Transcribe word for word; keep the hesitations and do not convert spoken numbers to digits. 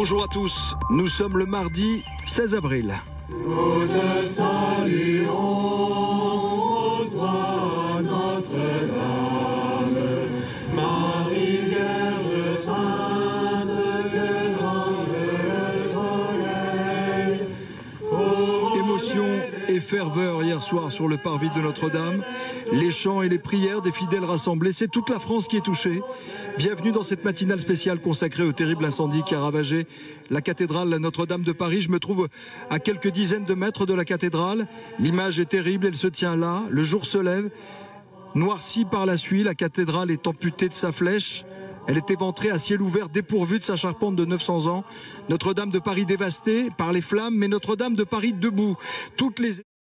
Bonjour à tous, nous sommes le mardi seize avril. Nous te saluons, ô toi, Notre-Dame, Marie Vierge Sainte, que brille le soleil. Émotion et ferveur hier soir sur le parvis de Notre-Dame. Les chants et les prières des fidèles rassemblés, c'est toute la France qui est touchée. Bienvenue dans cette matinale spéciale consacrée au terrible incendie qui a ravagé la cathédrale Notre-Dame de Paris. Je me trouve à quelques dizaines de mètres de la cathédrale. L'image est terrible, elle se tient là. Le jour se lève, noirci par la suie. La cathédrale est amputée de sa flèche. Elle est éventrée à ciel ouvert, dépourvue de sa charpente de neuf cents ans. Notre-Dame de Paris dévastée par les flammes, mais Notre-Dame de Paris debout. Toutes les